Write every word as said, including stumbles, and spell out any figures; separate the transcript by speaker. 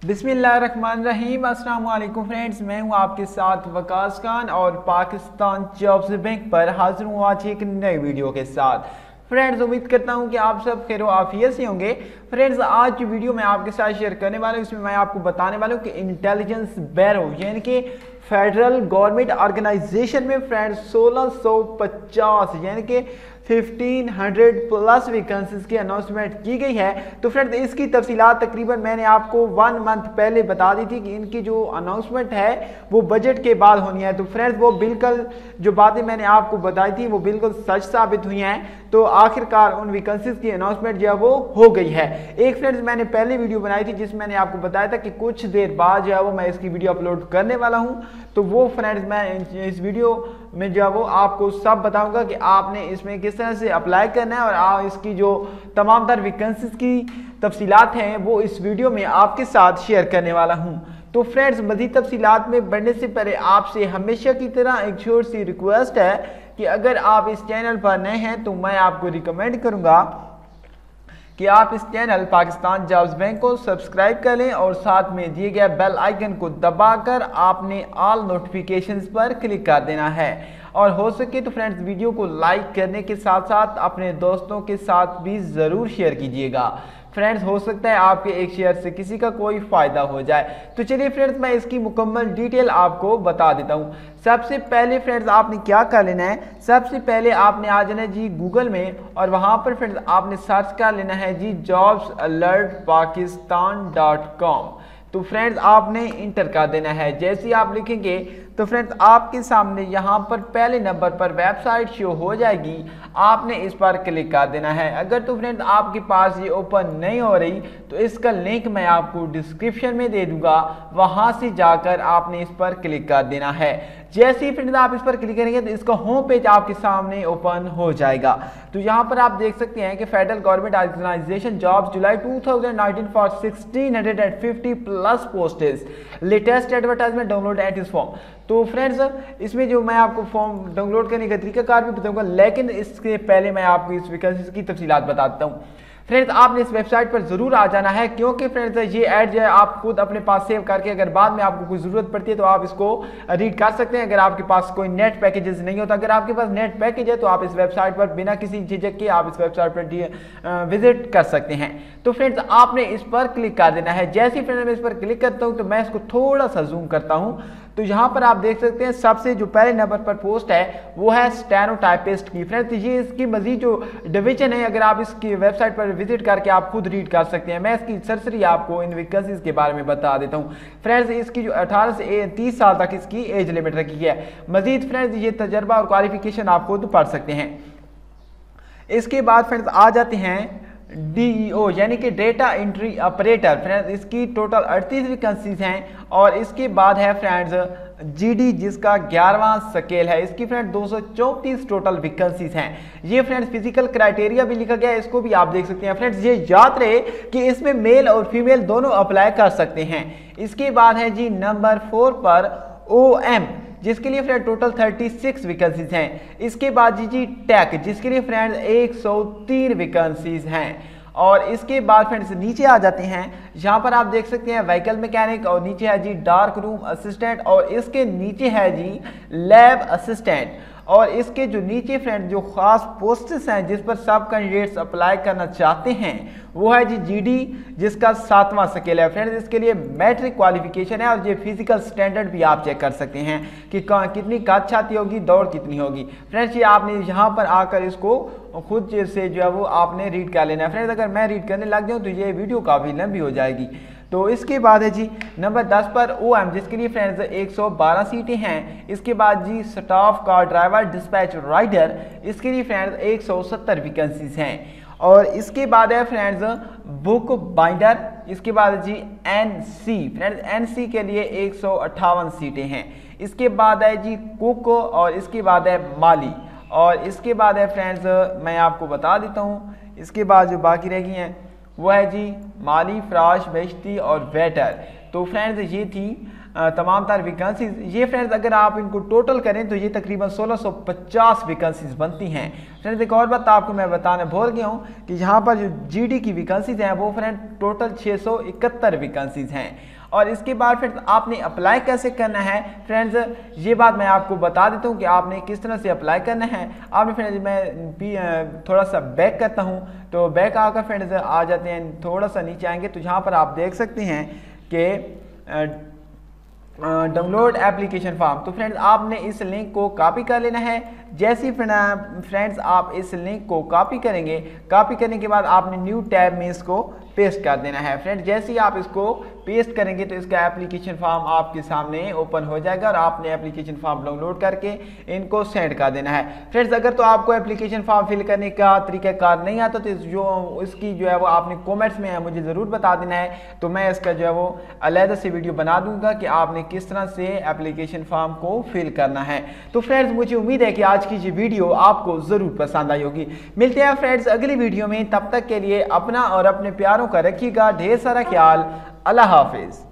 Speaker 1: बिस्मिल्लाहिर्रहमानिर्रहीम। अस्सलाम वालेकुम फ्रेंड्स, मैं हूं आपके साथ वकास खान और पाकिस्तान जॉब्स बैंक पर हाजिर हूं आज एक नए वीडियो के साथ। फ्रेंड्स, उम्मीद करता हूं कि आप सब खैर आफियत से होंगे। फ्रेंड्स, आज जो वीडियो मैं आपके साथ शेयर करने वाला हूं इसमें मैं आपको बताने वाला हूं कि इंटेलिजेंस ब्यूरो यानी कि फेडरल गवर्नमेंट ऑर्गेनाइजेशन में फ्रेंड्स सोलह सौ पचास यानी कि पंद्रह सौ प्लस वैकेंसीज की अनाउंसमेंट की गई है। तो फ्रेंड्स, इसकी तफसीलात तकरीबन मैंने आपको वन मंथ पहले बता दी थी कि इनकी जो अनाउंसमेंट है वो बजट के बाद होनी है। तो फ्रेंड्स, वो बिल्कुल जो बातें मैंने आपको बताई थी वो बिल्कुल सच साबित हुई हैं। तो आखिरकार उन वैकेंसीज की अनाउंसमेंट जो है वो हो गई है। एक फ्रेंड्स, मैंने पहले वीडियो बनाई थी जिसमें मैंने आपको बताया था कि कुछ देर बाद जो है वो मैं इसकी वीडियो अपलोड करने वाला हूं। तो वो फ्रेंड्स, मैं इस वीडियो में जो है वो आपको सब बताऊंगा कि आपने इसमें किस तरह से अप्लाई करना है और आप इसकी जो तमाम तर वैकेंसीज की तफसीलात हैं वो इस वीडियो में आपके साथ शेयर करने वाला हूं। तो फ्रेंड्स, मज़ीद तफसीलात में बढ़ने से पहले आपसे हमेशा की तरह एक छोटी सी रिक्वेस्ट है कि अगर आप इस चैनल पर नए हैं तो मैं आपको रिकमेंड करूंगा कि आप इस चैनल पाकिस्तान जॉब्स बैंक को सब्सक्राइब कर लें और साथ में दिए गए बेल आइकन को दबाकर आपने ऑल नोटिफिकेशंस पर क्लिक कर देना है। और हो सके तो फ्रेंड्स, वीडियो को लाइक करने के साथ साथ अपने दोस्तों के साथ भी ज़रूर शेयर कीजिएगा। फ्रेंड्स, हो सकता है आपके एक शेयर से किसी का कोई फ़ायदा हो जाए। तो चलिए फ्रेंड्स, मैं इसकी मुकम्मल डिटेल आपको बता देता हूँ। सबसे पहले फ्रेंड्स, आपने क्या कर लेना है, सबसे पहले आपने आ जाना है जी गूगल में और वहाँ पर फ्रेंड्स आपने सर्च कर लेना है जी jobs alert Pakistan dot com. तो फ्रेंड्स, आपने इंटर कर देना है। जैसे ही आप लिखेंगे तो फ्रेंड्स आपके सामने यहाँ पर पहले नंबर पर वेबसाइट शो हो जाएगी, आपने इस पर क्लिक कर देना है। अगर तो फ्रेंड्स आपके पास ये ओपन नहीं हो रही तो इसका लिंक मैं आपको डिस्क्रिप्शन में दे दूंगा, वहाँ से जाकर आपने इस पर क्लिक कर देना है। जैसे ही फ्रेंड्स आप इस पर क्लिक करेंगे तो इसका होम पेज आपके सामने ओपन हो जाएगा। तो यहाँ पर आप देख सकते हैं कि federal government organisation jobs July two thousand nineteen for sixteen fifty plus postage latest advertisement download at इस फॉर्म। तो फ्रेंड्स, इसमें जो मैं आपको फॉर्म डाउनलोड करने का तरीकाकार भी बताऊंगा, लेकिन इसके पहले मैं आपको इस वैकेंसी की तफसीलात बताता हूँ। फ्रेंड्स, आपने इस वेबसाइट पर जरूर आ जाना है क्योंकि फ्रेंड्स ये ऐड जो है आप खुद अपने पास सेव करके अगर बाद में आपको कोई जरूरत पड़ती है तो आप इसको रीड कर सकते हैं। अगर आपके पास कोई नेट पैकेजेस नहीं होता, अगर आपके पास नेट पैकेज है तो आप इस वेबसाइट पर बिना किसी झिझक के आप इस वेबसाइट पर विजिट कर सकते हैं। तो फ्रेंड्स, आपने इस पर क्लिक कर देना है। जैसे ही फ्रेंड्स मैं इस पर क्लिक करता हूँ तो मैं इसको थोड़ा सा जूम करता हूँ। तो यहाँ पर आप देख सकते हैं सबसे जो पहले नंबर पर पोस्ट है वो है स्टेनोटाइपिस्ट की। फ्रेंड्स, ये इसकी मजीद जो डिवीजन है अगर आप इसकी वेबसाइट पर विजिट करके आप खुद रीड कर सकते हैं। मैं इसकी सरसरी आपको इन वैकेंसीज के बारे में बता देता हूँ। फ्रेंड्स, इसकी जो अठारह से तीस साल तक इसकी एज लिमिट रखी है। मजीद फ्रेंड्स ये तजर्बा और क्वालिफिकेशन आप खुद पढ़ सकते हैं। इसके बाद फ्रेंड्स आ जाते हैं डीईओ यानी कि डेटा एंट्री ऑपरेटर। फ्रेंड्स, इसकी टोटल अड़तीस वैकेंसीज हैं और इसके बाद है फ्रेंड्स जीडी जिसका ग्यारहवां स्केल है। इसकी फ्रेंड्स दो सौ चौंतीस टोटल वैकेंसीज हैं। ये फ्रेंड्स फिजिकल क्राइटेरिया भी लिखा गया है, इसको भी आप देख सकते हैं। फ्रेंड्स, ये याद रहे कि इसमें मेल और फीमेल दोनों अप्लाई कर सकते हैं। इसके बाद है जी नंबर फोर पर ओ एम जिसके लिए फ्रेंड टोटल छत्तीस वैकेंसीज हैं। इसके बाद जी जी टेक जिसके लिए फ्रेंड्स एक सौ तीन वैकेंसीज हैं। और इसके बाद फ्रेंड्स नीचे आ जाते हैं, यहाँ पर आप देख सकते हैं व्हीकल मैकेनिक और नीचे है जी डार्क रूम असिस्टेंट और इसके नीचे है जी लैब असिस्टेंट। और इसके जो नीचे फ्रेंड जो खास पोस्ट्स हैं जिस पर सब कैंडिडेट्स अप्लाई करना चाहते हैं वो है जी जीडी जिसका सातवां स्केल है। फ्रेंड्स, इसके लिए मैट्रिक क्वालिफिकेशन है और ये फिजिकल स्टैंडर्ड भी आप चेक कर सकते हैं कि कितनी कद छाती होगी, दौड़ कितनी होगी। फ्रेंड्स, ये आपने यहाँ पर आकर इसको खुद से जो है वो आपने रीड कर लेना है। फ्रेंड्स, अगर मैं रीड करने लग जाऊँ तो ये वीडियो काफ़ी लंबी हो जाएगी। तो इसके बाद है जी नंबर दस पर ओ एम जिसके लिए फ्रेंड्स एक सौ बारह सीटें हैं। इसके बाद जी staff car driver dispatch rider इसके लिए फ्रेंड्स एक सौ सत्तर वैकेंसीज हैं। और इसके बाद है फ्रेंड्स बुक बाइंडर, इसके बाद जी N C. Friends, N C के लिए एक सौ अट्ठावन सीटें हैं। इसके बाद है जी कुक और इसके बाद है माली। और इसके बाद है फ्रेंड्स मैं आपको बता देता हूँ, इसके बाद जो बाकी रह गई हैं वो है जी माली, फ्राश, बेश्ती और वेटर। तो फ्रेंड्स ये थी तमाम तार वैकेंसीज, ये फ्रेंड्स अगर आप इनको टोटल करें तो ये तकरीबन सोलह सौ पचास वैकेंसीज बनती हैं। फ्रेंड्स एक और बात आपको मैं बताने भूल गया हूँ कि यहाँ पर जो जीडी की वैकेंसीज हैं वो फ्रेंड टोटल छः सौ इकहत्तर वैकेंसीज हैं। और इसके बाद फिर आपने अप्लाई कैसे करना है फ्रेंड्स, ये बात मैं आपको बता देता हूँ कि आपने किस तरह से अप्लाई करना है। आपने फ्रेंड्स मैं थोड़ा सा बैक करता हूँ, तो बैक आकर फ्रेंड्स आ जाते हैं, थोड़ा सा नीचे आएंगे तो यहाँ पर आप देख सकते हैं कि डाउनलोड एप्लीकेशन फॉर्म। तो फ्रेंड्स आपने इस लिंक को कॉपी कर लेना है। जैसे ही फ्रेंड्स आप इस लिंक को कॉपी करेंगे, कॉपी करने के बाद आपने न्यू टैब में इसको पेस्ट कर देना है। फ्रेंड्स जैसे ही आप इसको पेस्ट करेंगे तो इसका एप्लीकेशन फॉर्म आपके सामने ओपन हो जाएगा और आपने एप्लीकेशन फॉर्म डाउनलोड करके इनको सेंड कर देना है। फ्रेंड्स अगर तो आपको एप्लीकेशन फॉर्म फिल करने का तरीकाकार नहीं आता तो जो इसकी जो है वो आपने कमेंट्स में है मुझे ज़रूर बता देना है, तो मैं इसका जो है वो अलग से वीडियो बना दूंगा कि आपने किस तरह से एप्लीकेशन फॉर्म को फिल करना है। तो फ्रेंड्स मुझे उम्मीद है कि आज की ये वीडियो आपको ज़रूर पसंद आई होगी। मिलते हैं फ्रेंड्स अगली वीडियो में, तब तक के लिए अपना और अपने प्यारों का रखिएगा ढेर सारा ख्याल। अल्लाह हाफिज।